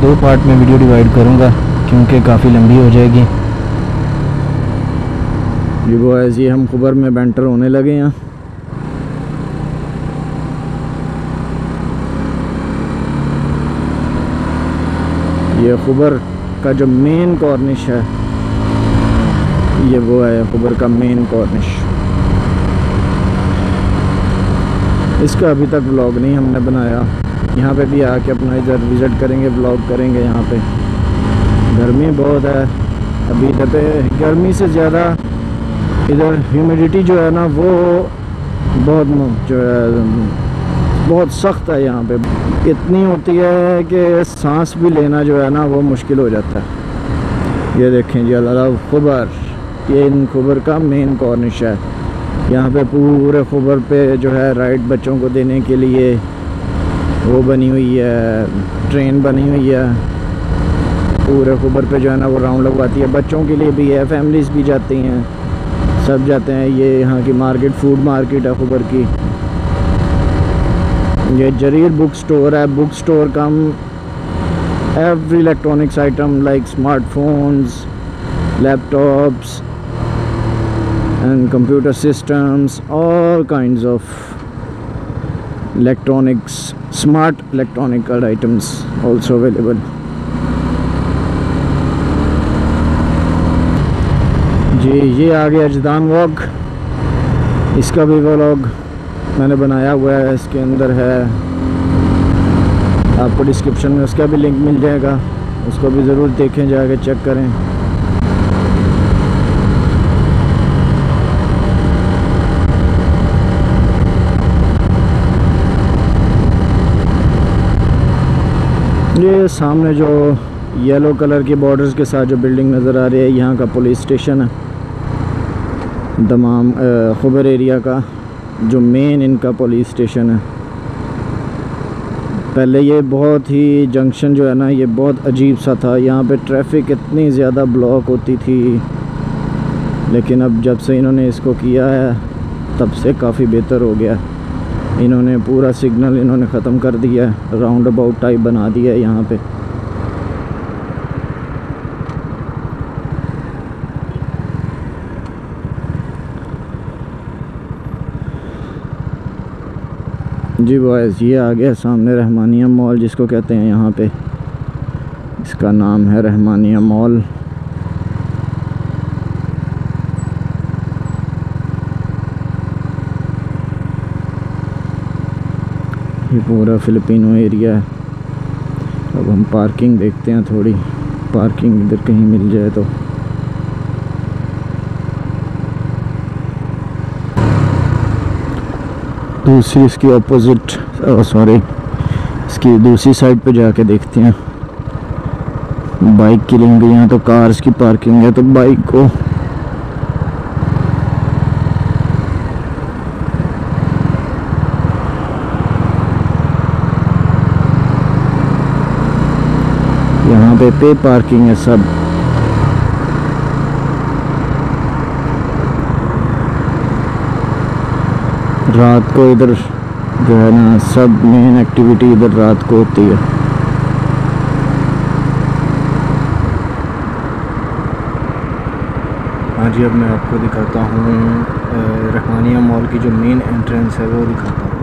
दो पार्ट में video divide करूँगा क्योंकि काफ़ी लंबी हो जाएगी। ये वो ऐसे हम खुबर में बेंटर होने लगे हैं। ये खुबर का जो मेन कॉर्निश है, ये वो है खुबर का मेन कॉर्निश। इसका अभी तक व्लॉग नहीं हमने बनाया। यहाँ पे भी आके अपना इधर विज़िट करेंगे, व्लॉग करेंगे। यहाँ पे गर्मी बहुत है अभी इधर पे, गर्मी से ज़्यादा इधर ह्यूमिडिटी जो है ना वो बहुत जो है बहुत सख्त है। यहाँ पे इतनी होती है कि सांस भी लेना जो है ना वो मुश्किल हो जाता है। ये देखें जी अल खुबर, ये इन खुबर का मेन कॉर्निश है। यहाँ पे पूरे खुबर पे जो है राइड बच्चों को देने के लिए वो बनी हुई है, ट्रेन बनी हुई है। पूरे खुबर पे जो है ना वो राउंड लगवाती है, बच्चों के लिए भी है, फैमिलीज़ भी जाती हैं, सब जाते हैं। ये यहाँ की मार्केट फूड मार्केट है खुबर की। ये जरीर बुक स्टोर है। Book store cum every electronics item like smartphones, laptops and computer systems, all kinds of electronics, smart electronical items also available. जी ये आ गया अजदान वॉक। इसका भी व्लॉग मैंने बनाया हुआ है, इसके अंदर है, आपको डिस्क्रिप्शन में उसका भी लिंक मिल जाएगा, उसको भी ज़रूर देखें, जाके चेक करें। ये सामने जो येलो कलर की बॉर्डर्स के साथ जो बिल्डिंग नज़र आ रही है, यहाँ का पुलिस स्टेशन है दमाम खुबर एरिया का, जो मेन इनका पुलिस स्टेशन है। पहले ये बहुत ही जंक्शन जो है ना ये बहुत अजीब सा था, यहाँ पे ट्रैफिक इतनी ज़्यादा ब्लॉक होती थी, लेकिन अब जब से इन्होंने इसको किया है तब से काफ़ी बेहतर हो गया। इन्होंने पूरा सिग्नल इन्होंने ख़त्म कर दिया है, राउंड अबाउट टाइप बना दिया है यहाँ पे। जी बॉयज़ ये आ गया सामने रहमानिया मॉल, जिसको कहते हैं यहाँ पे, इसका नाम है रहमानिया मॉल। ये पूरा फिलिपिनो एरिया है। अब हम पार्किंग देखते हैं, थोड़ी पार्किंग इधर कहीं मिल जाए तो। दूसरी इसकी ऑपोजिट, सॉरी इसकी दूसरी साइड पे जाके देखते हैं। बाइक की लिंक, यहाँ तो कार्स की पार्किंग है, तो बाइक को यहाँ पे पार्किंग है सब। रात को इधर जो है ना सब मेन एक्टिविटी इधर रात को होती है। हाँ जी, अब मैं आपको दिखाता हूँ रहमानिया मॉल की जो मेन एंट्रेंस है वो दिखाता हूँ।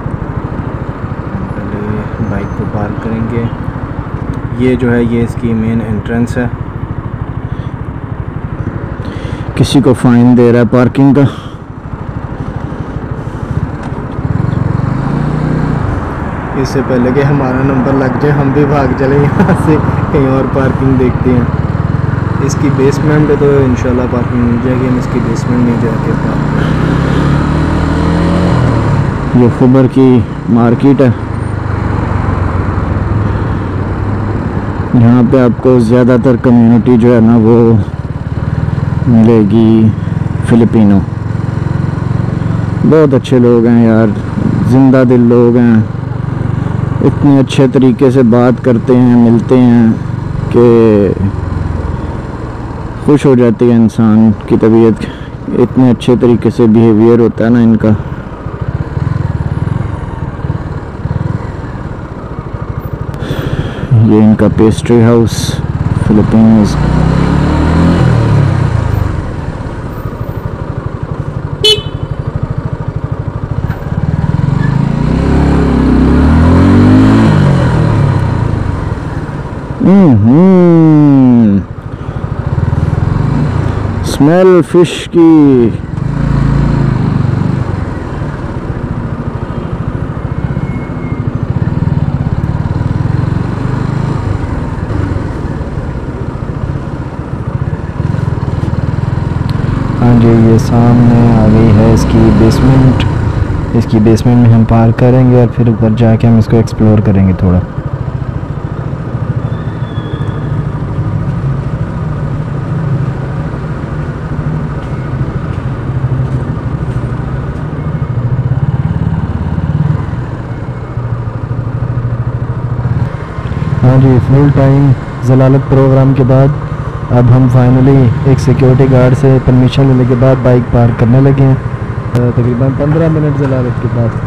पहले बाइक को पार्क करेंगे। ये जो है ये इसकी मेन एंट्रेंस है। किसी को फाइन दे रहा है पार्किंग का। इससे पहले कि हमारा नंबर लग जाए हम भी भाग चले यहाँ से, कहीं और पार्किंग देखते हैं। इसकी बेसमेंट है तो इंशाल्लाह पार्किंग मिल जाएगी, हम इसकी बेसमेंट में जाके पार्क करेंगे। ये खुबर की मार्केट है। यहाँ पे आपको ज़्यादातर कम्युनिटी जो है ना वो मिलेगी फिलिपिनो। बहुत अच्छे लोग हैं यार, जिंदा दिल लोग हैं, इतने अच्छे तरीके से बात करते हैं, मिलते हैं कि खुश हो जाती है इंसान की तबीयत। इतने अच्छे तरीके से बिहेवियर होता है ना इनका। ये इनका pastry house Philippines. Smell fish की। हाँ जी, ये सामने आ गई है इसकी बेसमेंट। इसकी बेसमेंट में हम पार्क करेंगे और फिर ऊपर जाके हम इसको एक्सप्लोर करेंगे थोड़ा। हाँ जी, फुल टाइम ज़लालत प्रोग्राम के बाद अब हम फाइनली एक सिक्योरिटी गार्ड से परमिशन लेने के बाद बाइक पार्क करने लगे हैं, तकरीबन 15 मिनट ज़लालत के बाद।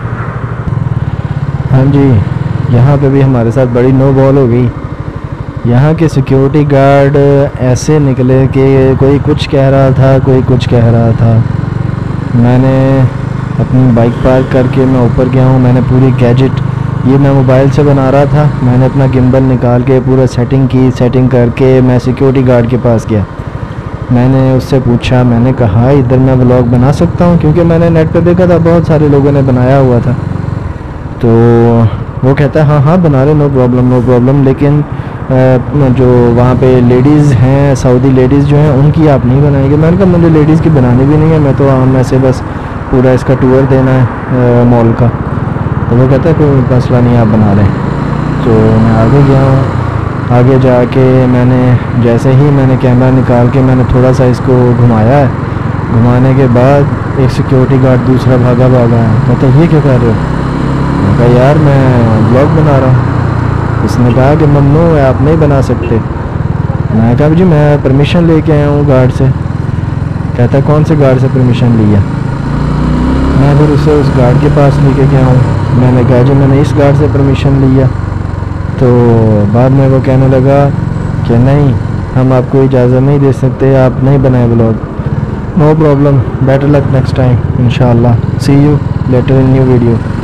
हाँ जी, यहाँ पे भी हमारे साथ बड़ी नो बॉल हो गई। यहाँ के सिक्योरिटी गार्ड ऐसे निकले कि कोई कुछ कह रहा था, कोई कुछ कह रहा था। मैंने अपनी बाइक पार्क करके मैं ऊपर गया हूँ। मैंने पूरी गैजेट, ये मैं मोबाइल से बना रहा था, मैंने अपना गिम्बल निकाल के पूरा सेटिंग की। सेटिंग करके मैं सिक्योरिटी गार्ड के पास गया। मैंने उससे पूछा, मैंने कहा इधर मैं व्लॉग बना सकता हूँ, क्योंकि मैंने नेट पे देखा था बहुत सारे लोगों ने बनाया हुआ था। तो वो कहता है हाँ हाँ बना रहे, नो प्रॉब्लम नो प्रॉब्लम, लेकिन जो वहाँ पे लेडीज़ हैं, सऊदी लेडीज़ जो हैं, उनकी आप नहीं बनाएंगे। मैंने कहा मुझे लेडीज़ की बनानी भी नहीं है, मैं तो मैं से बस पूरा इसका टूर देना है मॉल का। तो वो कहता है कोई मसला नहीं, आप बना लें। तो मैं आगे गया हूँ। आगे जाके मैंने जैसे ही मैंने कैमरा निकाल के मैंने थोड़ा सा इसको घुमाया है। घुमाने के बाद एक सिक्योरिटी गार्ड दूसरा भागा है। कहता ये क्या कर रहे हो? मैं कहा यार मैं ब्लॉग बना रहा हूँ। उसने कहा कि मम्नू है, आप नहीं बना सकते। मैं कहा जी मैं परमिशन लेके आया हूँ गार्ड से। कहता कौन से गार्ड से परमिशन लिया? मैं फिर उसे उस गार्ड के पास लेके गया हूँ। मैंने कहा जी मैंने इस गार्ड से परमिशन लिया। तो बाद में वो कहने लगा कि नहीं, हम आपको इजाज़त नहीं दे सकते, आप नहीं बनाए blog. No problem, better luck next time इंशाल्लाह। See you later in new video.